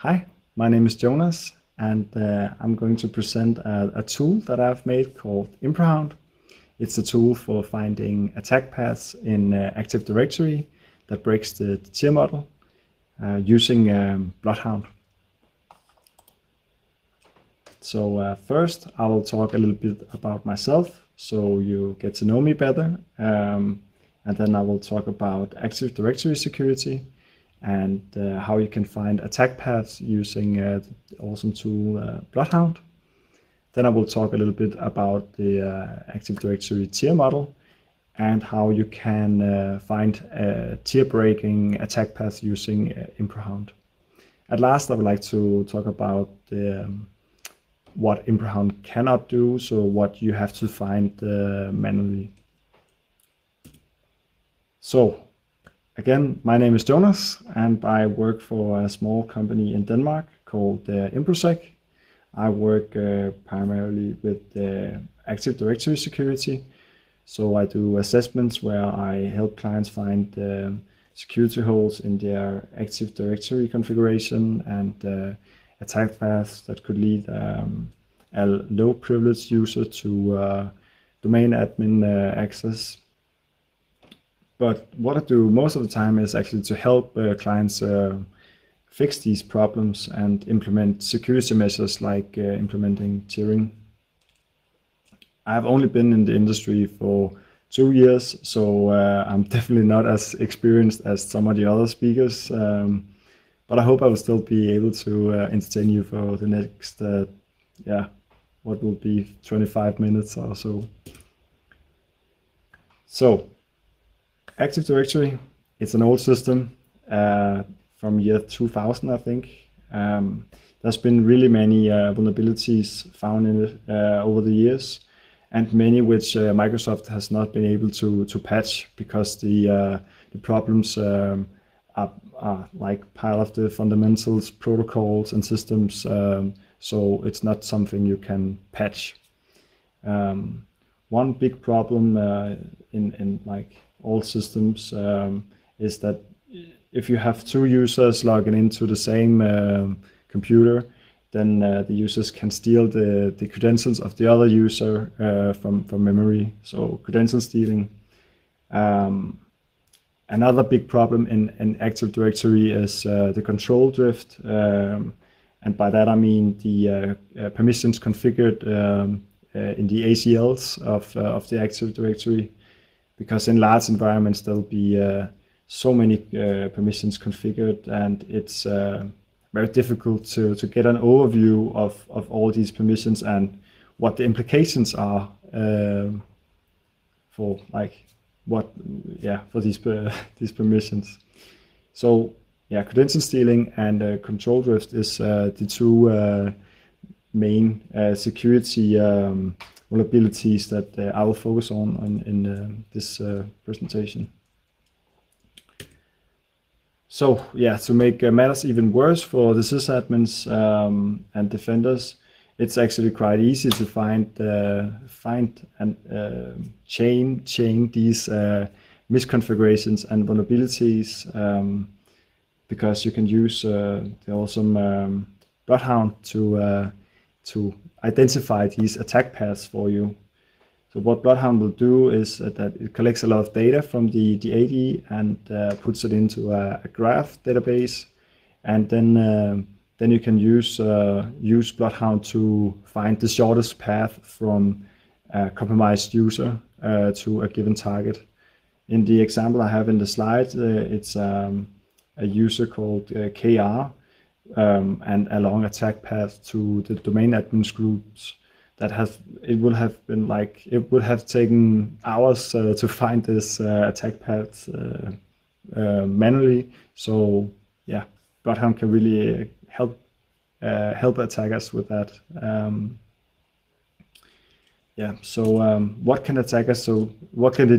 Hi, my name is Jonas, and I'm going to present a tool that I've made called ImproHound. It's a tool for finding attack paths in Active Directory that breaks the tier model using Bloodhound. So first, I will talk a little bit about myself so you get to know me better. And then I will talk about Active Directory security and how you can find attack paths using the awesome tool Bloodhound. Then I will talk a little bit about the Active Directory tier model and how you can find tier breaking attack paths using ImproHound. At last, I would like to talk about what ImproHound cannot do, so what you have to find manually. So again, my name is Jonas, and I work for a small company in Denmark called ImproSec. I work primarily with Active Directory security. So I do assessments where I help clients find security holes in their Active Directory configuration and attack paths that could lead a low privileged user to domain admin access. But what I do most of the time is actually to help clients fix these problems and implement security measures like implementing tiering. I've only been in the industry for 2 years, so I'm definitely not as experienced as some of the other speakers. But I hope I will still be able to entertain you for the next, what will be 25 minutes or so. So, Active Directory, it's an old system from year 2000, I think. There's been really many vulnerabilities found in it over the years, and many which Microsoft has not been able to patch because the problems are like part of the fundamentals, protocols, and systems. So it's not something you can patch. One big problem in like all systems is that if you have two users logging into the same computer, then the users can steal the credentials of the other user from memory. So credential stealing. Another big problem in Active Directory is the control drift. And by that I mean the permissions configured in the ACLs of the Active Directory. Because in large environments there'll be so many permissions configured, and it's very difficult to get an overview of all these permissions and what the implications are for these permissions. So yeah, credential stealing and control drift is the two main security vulnerabilities that I will focus on in this presentation. So yeah, to make matters even worse for the sysadmins and defenders, it's actually quite easy to find and chain these misconfigurations and vulnerabilities because you can use the awesome Bloodhound to identify these attack paths for you. So what Bloodhound will do is that it collects a lot of data from the AD and puts it into a graph database, and then you can use Bloodhound to find the shortest path from a compromised user to a given target. In the example I have in the slide, it's a user called KR, and a long attack path to the domain admin groups it would have taken hours to find this attack path manually. So yeah, Bloodhound can really help attackers with that. What can attackers do? What can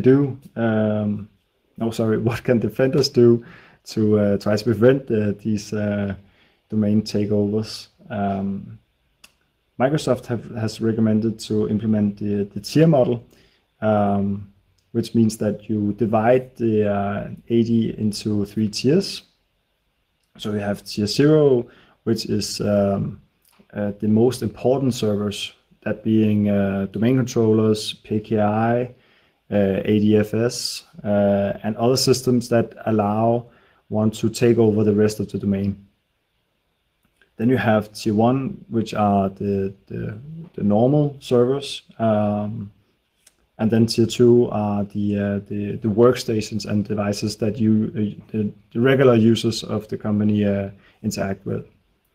defenders do to try to prevent these domain takeovers? Microsoft has recommended to implement the tier model, which means that you divide the AD into 3 tiers. So you have tier 0, which is the most important servers, that being domain controllers, PKI, ADFS, and other systems that allow one to take over the rest of the domain. Then you have tier 1, which are the normal servers, and then tier 2 are the workstations and devices that the regular users of the company interact with.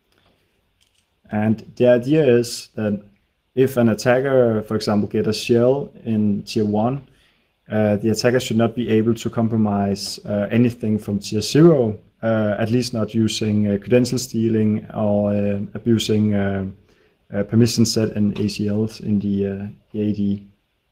And the idea is that if an attacker, for example, get a shell in tier 1, the attacker should not be able to compromise anything from tier 0, at least not using credential stealing or abusing permission set and ACLs in the AD.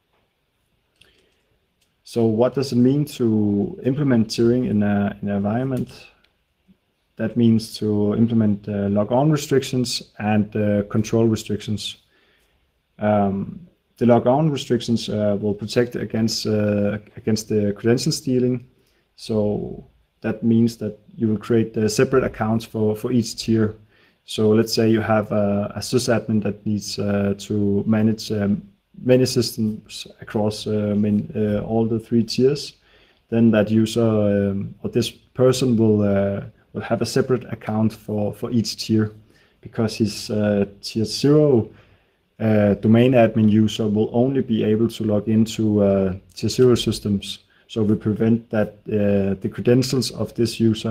So what does it mean to implement tiering in an environment? That means to implement log-on restrictions and control restrictions. The log-on restrictions will protect against the credential stealing. So that means that you will create separate accounts for each tier. So let's say you have a sysadmin that needs to manage many systems across all the 3 tiers. Then that user or this person will have a separate account for each tier, because his tier 0 domain admin user will only be able to log into tier 0 systems. So we prevent that the credentials of this user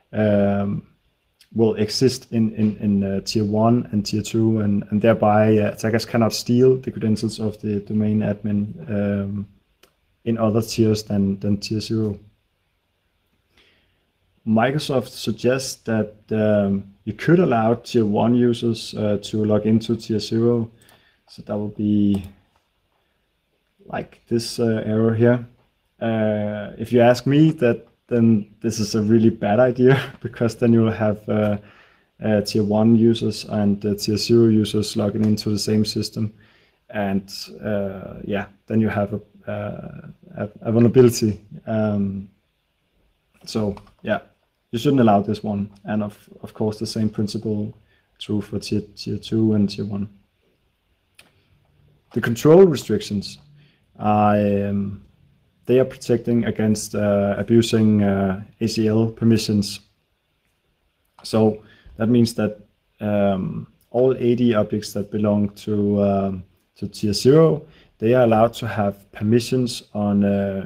will exist in tier 1 and tier 2, and thereby attackers cannot steal the credentials of the domain admin in other tiers than tier 0. Microsoft suggests that you could allow tier 1 users to log into tier 0. So that will be like this error here. If you ask me, then this is a really bad idea, because then you will have tier 1 users and tier 0 users logging into the same system, and yeah, then you have a vulnerability. So yeah, you shouldn't allow this one, and of course the same principle true for tier 2 and tier 1. The control restrictions are they are protecting against abusing ACL permissions. So that means that all AD objects that belong to tier 0, they are allowed to have permissions on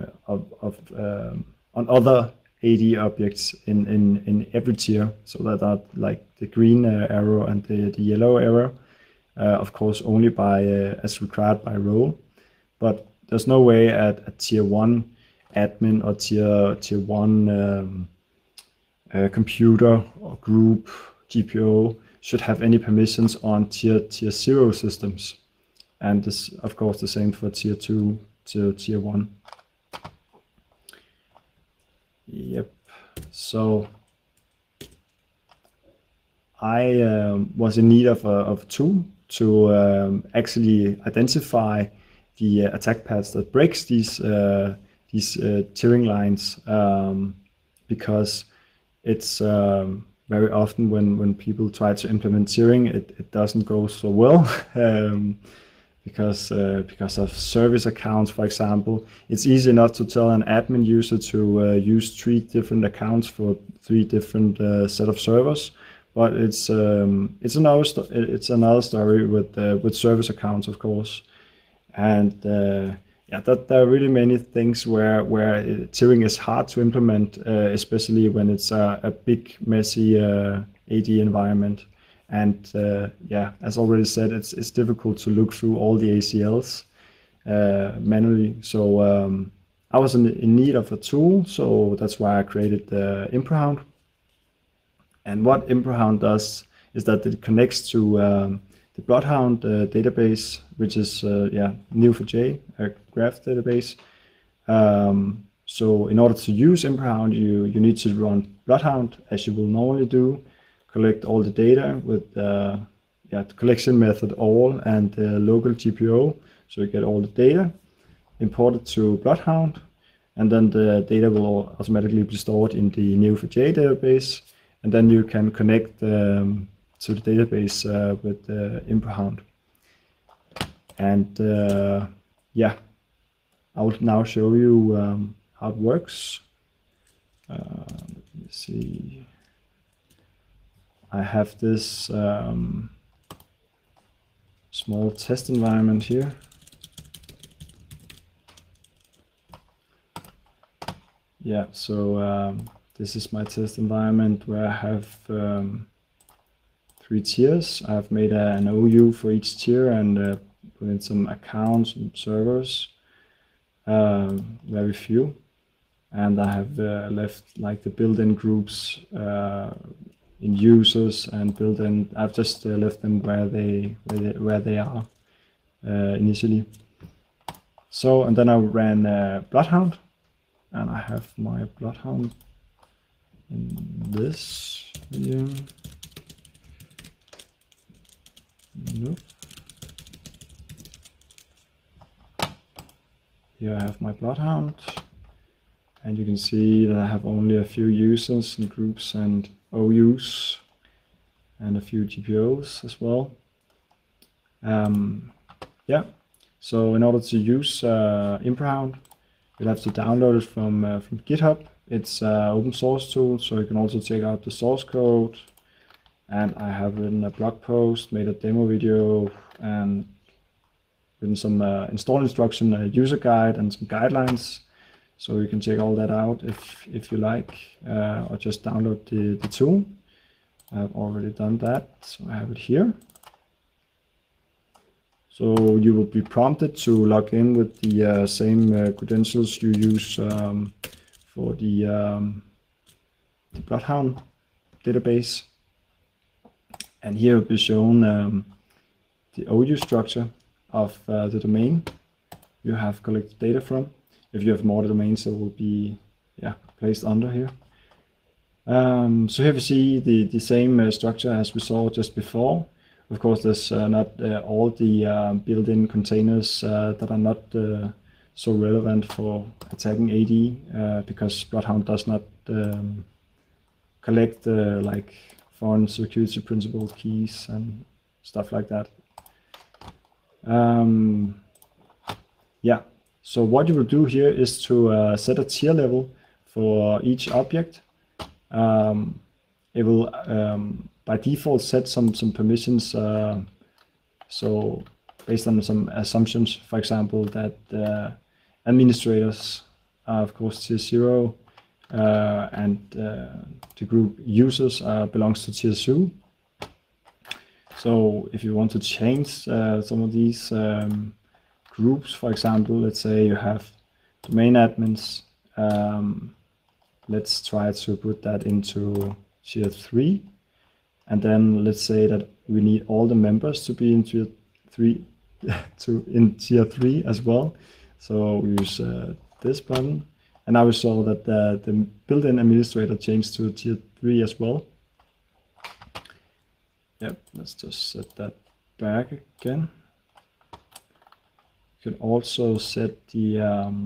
other AD objects in every tier. So that are like the green arrow and the yellow arrow, of course only by as required by role. But there's no way at tier 1 admin or tier 1 computer or group GPO should have any permissions on tier 0 systems. And this, of course, the same for tier 2 to tier 1. Yep. So I was in need of a tool to actually identify the attack paths that breaks these tiering lines, because it's very often when people try to implement tiering, it doesn't go so well, because of service accounts, for example. It's easy enough to tell an admin user to use 3 different accounts for 3 different set of servers, but it's another story with service accounts, of course. And yeah, there are really many things where tiering is hard to implement, especially when it's a big, messy AD environment. And yeah, as already said, it's difficult to look through all the ACLs manually. So I was in need of a tool, so that's why I created ImproHound. And what ImproHound does is that it connects to the Bloodhound database, which is Neo4j, a graph database. So in order to use ImproHound, you need to run Bloodhound as you will normally do, collect all the data with the collection method all and the local GPO. So you get all the data, import it to Bloodhound, and then the data will automatically be stored in the Neo4j database. And then you can connect to the database with ImproHound. And yeah, I will now show you how it works. Let me see. I have this small test environment here. Yeah, so this is my test environment where I have 3 tiers. I've made an OU for each tier and put in some accounts and servers, very few. And I have left like the built-in groups in users and built-in. I've just left them where they are initially. So, and then I ran Bloodhound, and I have my Bloodhound in this video. Nope. Here I have my Bloodhound, and you can see that I have only a few users and groups and OUs and a few GPOs as well. Yeah, so in order to use ImproHound, you'll have to download it from GitHub. It's an open source tool, so you can also check out the source code. And I have written a blog post, made a demo video, and written some install instruction, a user guide, and some guidelines. So you can check all that out if you like, or just download the tool. I've already done that, so I have it here. So you will be prompted to log in with the same credentials you use for the Bloodhound database. And here will be shown the OU structure of the domain you have collected data from. If you have more domains, it will be placed under here. So here we see the same structure as we saw just before. Of course, there's not all the built-in containers that are not so relevant for attacking AD because Bloodhound does not collect like foreign security principal keys and stuff like that. Yeah, so what you will do here is to set a tier level for each object. It will by default set some permissions, so based on some assumptions, for example, that administrators are of course tier 0 and the group users belongs to tier 2. So if you want to change some of these groups, for example, let's say you have domain admins, let's try to put that into tier 3, and then let's say that we need all the members to be in tier 3 in tier 3 as well. So we use this button, and now we saw that the built-in administrator changed to tier 3 as well. Yep, let's just set that back again. You can also set the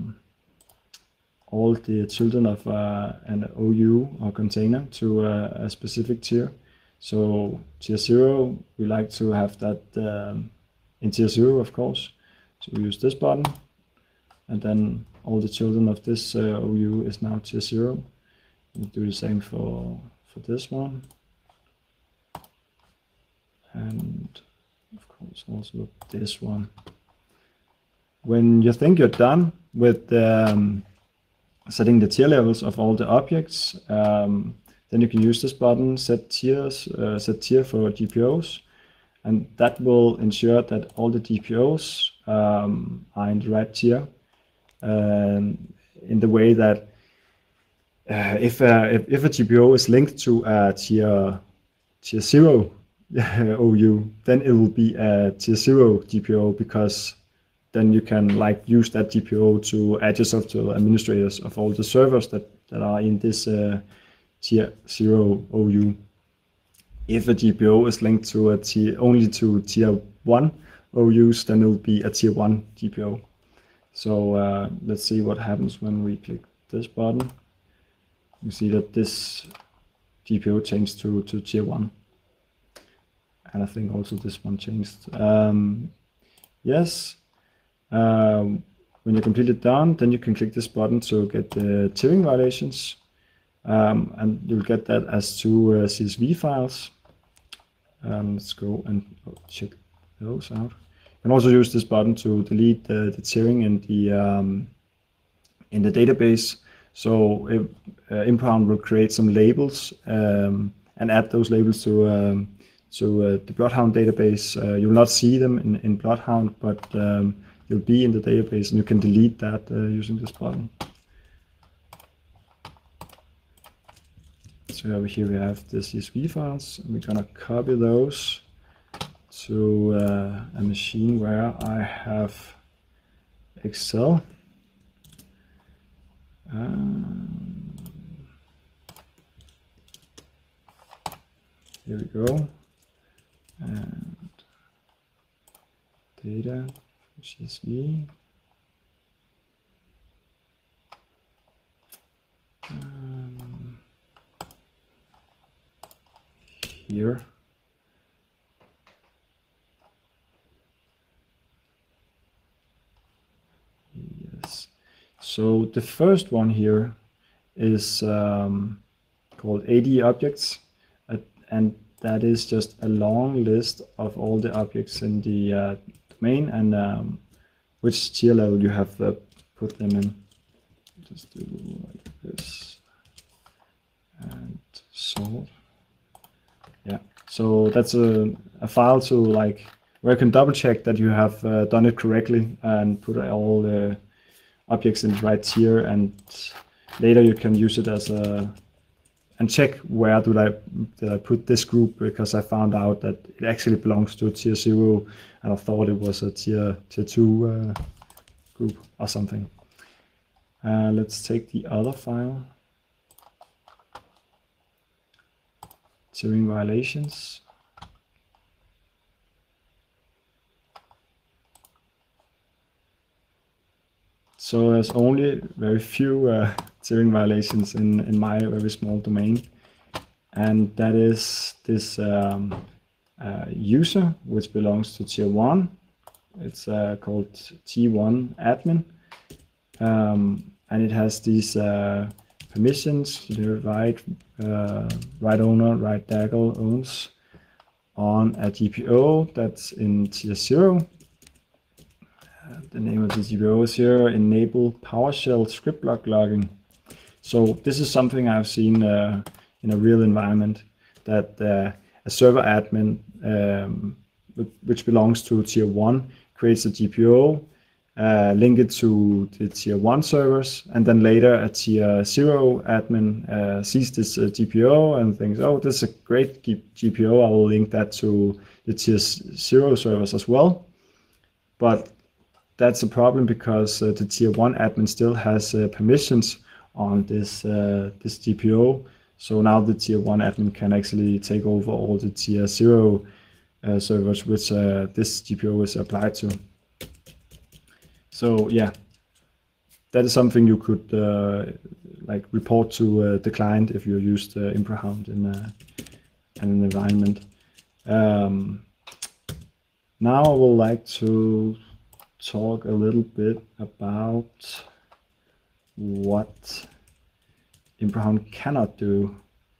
all the children of an OU or container to a specific tier. So tier 0, we like to have that in tier 0, of course. So we use this button, and then all the children of this OU is now tier 0. We'll do the same for this one. And of course also this one. When you think you're done with setting the tier levels of all the objects, then you can use this button, set tiers, set tier for GPOs, and that will ensure that all the GPOs are in the right tier, in the way that if a GPO is linked to a tier 0 OU, then it will be a tier 0 GPO, because then you can like use that GPO to add yourself to administrators of all the servers that are in this tier 0 OU. If a GPO is linked to a only to tier 1 OUs, then it will be a tier 1 GPO. So let's see what happens when we click this button. You see that this GPO changed to tier 1. And I think also this one changed. Yes. When you're completely done, then you can click this button to get the tiering violations. And you'll get that as two CSV files. Let's go and check those out. You can also use this button to delete the tiering in the database. So ImproHound will create some labels and add those labels to the Bloodhound database. You'll not see them in Bloodhound, but you'll be in the database, and you can delete that using this button. So over here we have the CSV files, and we're gonna copy those to a machine where I have Excel. Here we go. And data, CSV. Here. Yes. So the first one here is called AD objects, and that is just a long list of all the objects in the domain and which tier level you have put them in. Just do like this and sort. Yeah, so that's a file to like where you can double check that you have done it correctly and put all the objects in the right tier, and later you can use it as a and check where did I put this group, because I found out that it actually belongs to tier 0 and I thought it was a tier 2 group or something. Let's take the other file, tiering violations. So there's only very few tiering violations in my very small domain, and that is this user, which belongs to tier 1. It's called T1 admin, and it has these permissions. The right owner, right Daggle owns on a GPO that's in tier 0. The name of the GPO is here, enable PowerShell script block logging. So this is something I've seen in a real environment, that a server admin which belongs to tier 1 creates a GPO, link it to the tier 1 servers, and then later a tier 0 admin sees this GPO and thinks, oh, this is a great GPO, I will link that to the tier 0 servers as well. But that's a problem, because the tier 1 admin still has permissions on this GPO. So now the tier 1 admin can actually take over all the tier 0 servers which this GPO is applied to. So yeah, that is something you could like report to the client if you used ImproHound in an environment. Now I would like to talk a little bit about what ImproHound cannot do.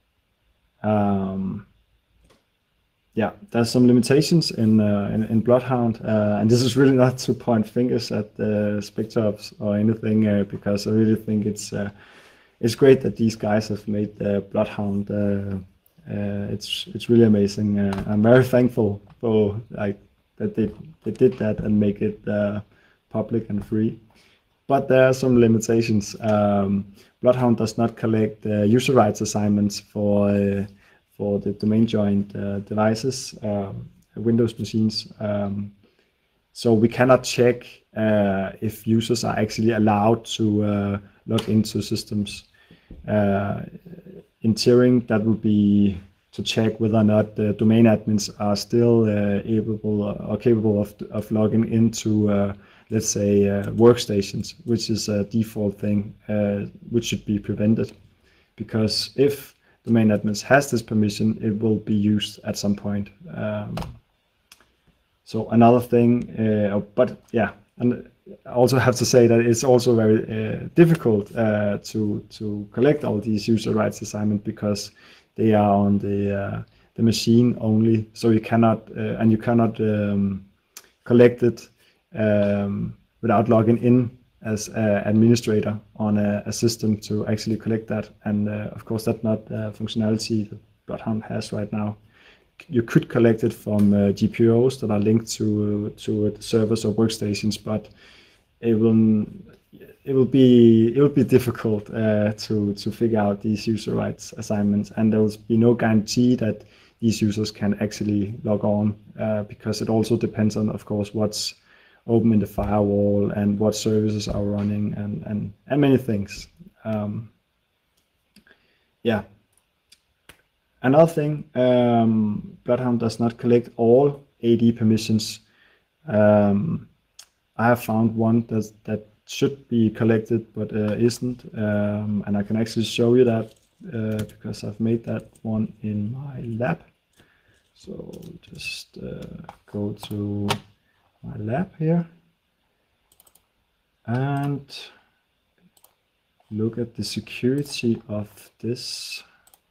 Yeah, there's some limitations in Bloodhound, and this is really not to point fingers at the SpecTops or anything, because I really think it's great that these guys have made Bloodhound. It's really amazing. I'm very thankful for that they did that and make it public and free. But there are some limitations. Bloodhound does not collect user rights assignments for the domain joined devices, Windows machines. So we cannot check if users are actually allowed to log into systems. In tiering, that would be to check whether or not the domain admins are still capable of logging into, let's say, workstations, which is a default thing, which should be prevented. Because if domain admins has this permission, it will be used at some point. So another thing, but yeah, and I also have to say that it's also very difficult to collect all these user rights assignments, because they are on the machine only. So you cannot and you cannot collect it without logging in as an administrator on a system to actually collect that. And of course, that's not functionality that ImproHound has right now. You could collect it from GPOs that are linked to servers or workstations, but it will be difficult to figure out these user rights assignments, and there will be no guarantee that these users can actually log on, because it also depends on, of course, what's open in the firewall and what services are running, and many things. Yeah. Another thing, ImproHound does not collect all AD permissions. I have found one that should be collected but isn't, and I can actually show you that because I've made that one in my lab. So just go to my lab here and look at the security of this.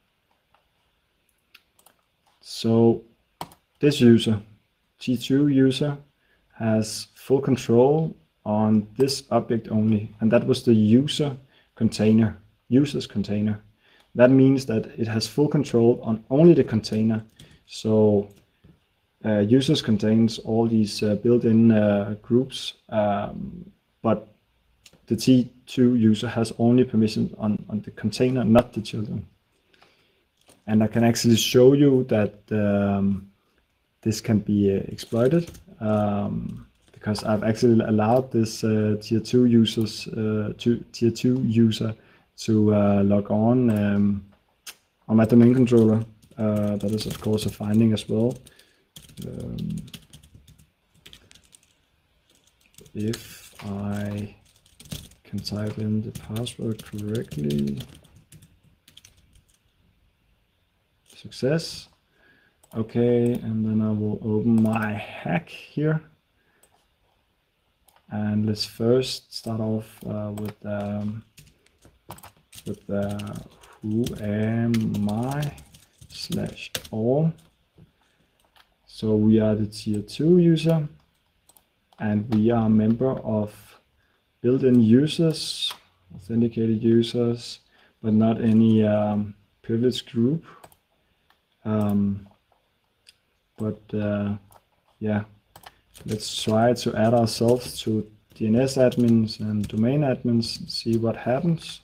So this user, T2 user, has full control on this object only, and that was the user's container. That means that it has full control on only the container. So users contains all these built-in groups, but the T2 user has only permission on the container, not the children. And I can actually show you that this can be exploited, because I've actually allowed this tier 2 user to log on my domain controller. That is, of course, a finding as well. If I can type in the password correctly. Success. Okay, and then I will open my hack here. And let's first start off with who am I /all. So we are the tier 2 user, and we are a member of built-in users, authenticated users, but not any privileged group. Yeah, let's try to add ourselves to DNS admins and domain admins and see what happens.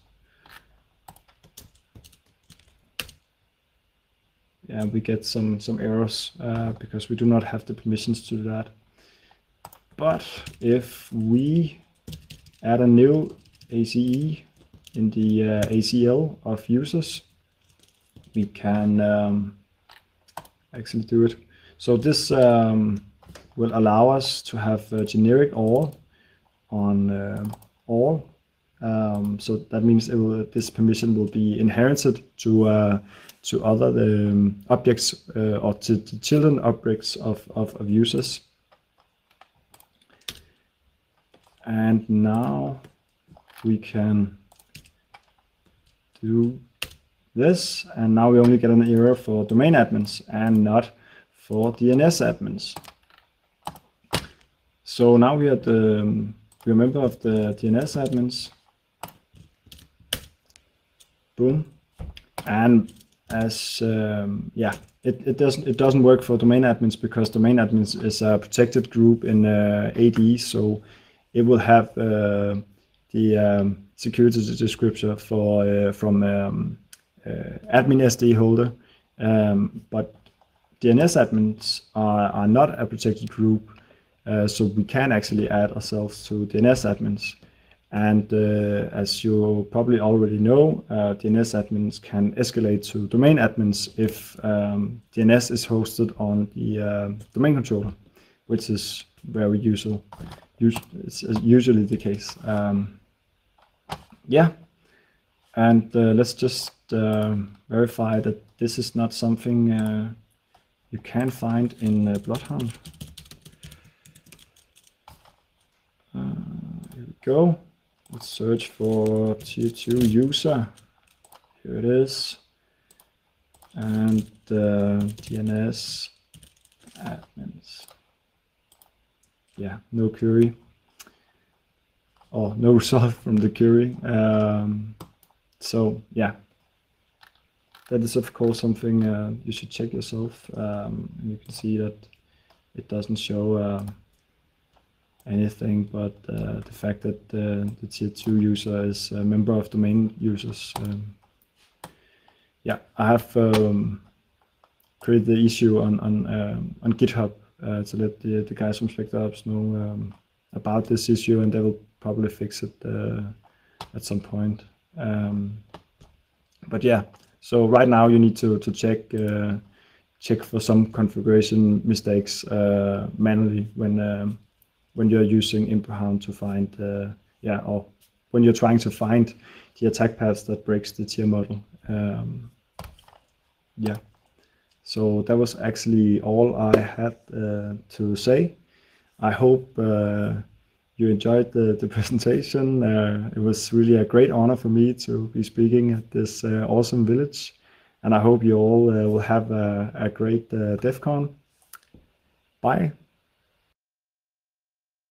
Yeah, we get some errors because we do not have the permissions to do that. But if we add a new ACE in the ACL of users, we can actually do it. So this will allow us to have a generic all on all. So that means this permission will be inherited to other objects or to the children objects of users. And now we can do this, and now we only get an error for domain admins and not for DNS admins. So now we are we're a member of the DNS admins. Boom. And as yeah, it doesn't work for domain admins, because domain admins is a protected group in AD, so it will have the security descriptor from admin SD holder, but DNS admins are not a protected group, so we can actually add ourselves to DNS admins. And as you probably already know, DNS admins can escalate to domain admins if DNS is hosted on the domain controller, which is very usual. It's usually the case. Yeah. And let's just verify that this is not something you can find in Bloodhound. Here we go. Let's search for tier 2 user. Here it is. And DNS admins. Yeah, no query. Or no result from the query. So yeah, that is of course something you should check yourself. And you can see that it doesn't show anything but the fact that the tier 2 user is a member of domain users. Yeah, I have created the issue on GitHub to let the guys from SpectreOps know about this issue, and they will probably fix it at some point. But yeah, so right now you need to check for some configuration mistakes manually when you're using ImproHound to find or when you're trying to find the attack paths that breaks the tier model. Yeah, so that was actually all I had to say. I hope you enjoyed the presentation. It was really a great honor for me to be speaking at this awesome village, and I hope you all will have a great DEF CON. Bye.